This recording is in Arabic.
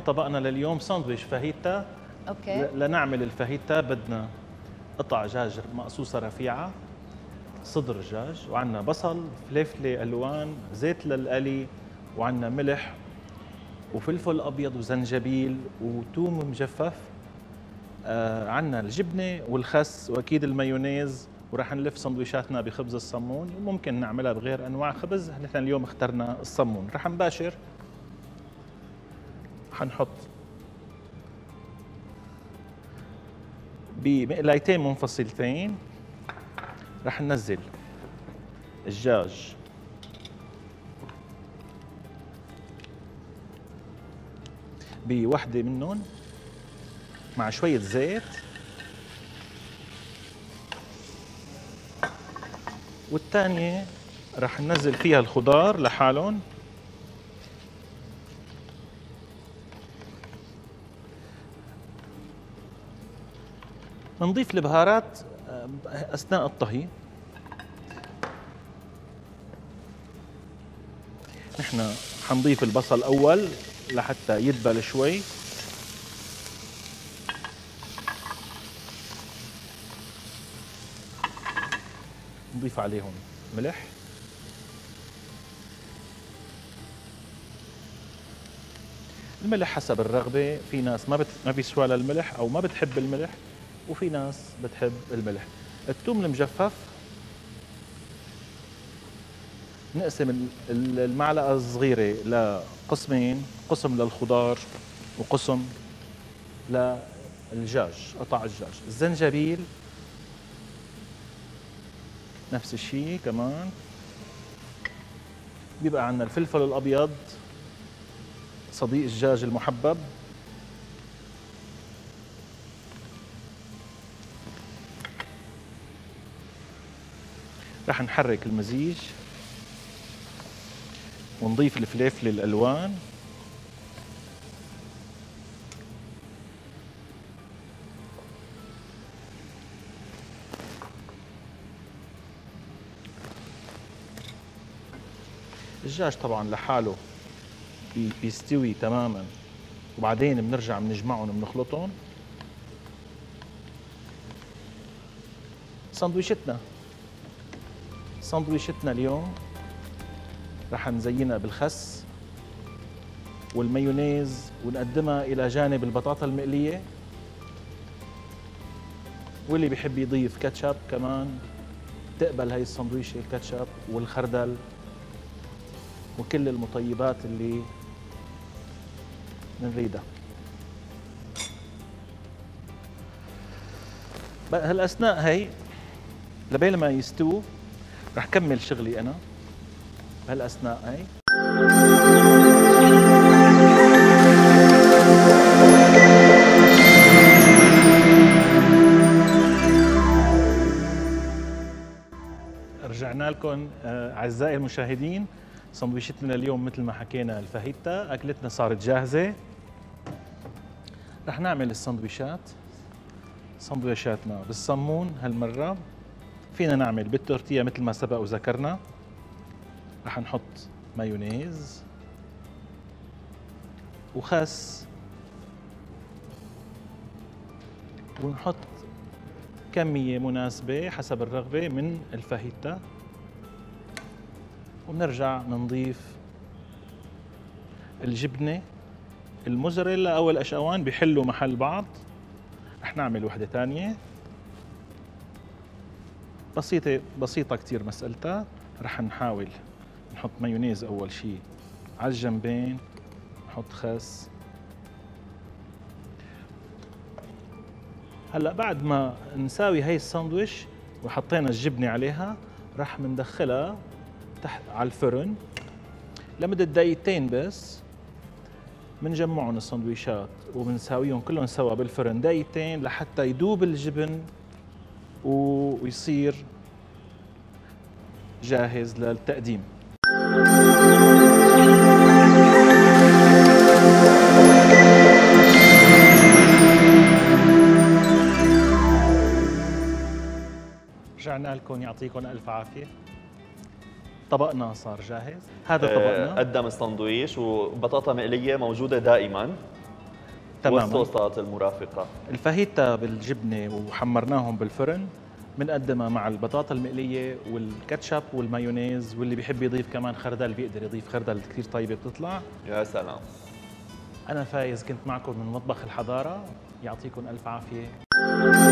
طبقنا لليوم ساندويش فاهيتا. اوكي. لنعمل الفاهيتا بدنا قطع دجاج مقصوصة رفيعة، صدر دجاج، وعندنا بصل، فلفلة ألوان، زيت للقلي، وعندنا ملح وفلفل أبيض وزنجبيل وثوم مجفف. عندنا الجبنة والخس وأكيد المايونيز، وراح نلف سندويشاتنا بخبز الصمون، وممكن نعملها بغير أنواع خبز. نحن اليوم اخترنا الصمون. راح نباشر، حنحط بمقلايتين منفصلتين، راح ننزل الدجاج بوحدة منهم مع شوية زيت، والثانية راح ننزل فيها الخضار لحالهم. نضيف البهارات أثناء الطهي. نحن حنضيف البصل أول لحتى يدبل شوي، نضيف عليهم ملح، الملح حسب الرغبة. في ناس ما بيسوى لها الملح أو ما بتحب الملح، وفي ناس بتحب الملح. الثوم المجفف نقسم المعلقة الصغيرة لقسمين، قسم للخضار وقسم للدجاج، قطع الدجاج. الزنجبيل نفس الشيء كمان. بيبقى عندنا الفلفل الأبيض صديق الدجاج المحبب، رح نحرك المزيج ونضيف الفلفل الألوان، الدجاج طبعا لحاله بيستوي تماما، وبعدين بنرجع بنجمعهم بنخلطهم. سندويشتنا اليوم رح نزينها بالخس والمايونيز، ونقدمها إلى جانب البطاطا المقلية، واللي بيحب يضيف كاتشب كمان تقبل هاي السندويشة، الكاتشب والخردل وكل المطيبات اللي بنريدها. هالأثناء هي لبين ما يستووا رح كمل شغلي أنا بهالأثناء هي. رجعنا لكم أعزائي المشاهدين. سندويشتنا اليوم مثل ما حكينا الفاهيتا، أكلتنا صارت جاهزة. رح نعمل سندويشاتنا بالصمون هالمرة. فينا نعمل بالتورتية مثل ما سبق وذكرنا. رح نحط مايونيز وخس، ونحط كمية مناسبة حسب الرغبة من الفاهيتا، ونرجع نضيف الجبنة الموزاريلا أو الأشقوان بيحلوا محل بعض. رح نعمل وحدة ثانية بسيطة كتير مسألتها. رح نحاول نحط مايونيز أول شيء على الجنبين، نحط خس. هلا بعد ما نساوي هاي الساندويش وحطينا الجبنة عليها، رح مندخلها تحت على الفرن لمدة دقيقتين بس. بنجمعهم السندويشات وبنساويهم كلهم سوا بالفرن دقيقتين لحتى يذوب الجبن ويصير جاهز للتقديم. رجعنا لكم، يعطيكم ألف عافية. طبقنا صار جاهز. هذا طبقنا قدم السندويش وبطاطا مقلية موجودة دائما. تماما. والصوصات المرافقة. الفاهيتا بالجبنة وحمرناهم بالفرن، بنقدمها مع البطاطا المقلية والكاتشب والمايونيز، واللي بيحب يضيف كمان خردل بيقدر يضيف خردل كثير طيبة بتطلع. يا سلام. أنا فايز كنت معكم من مطبخ الحضارة، يعطيكم ألف عافية.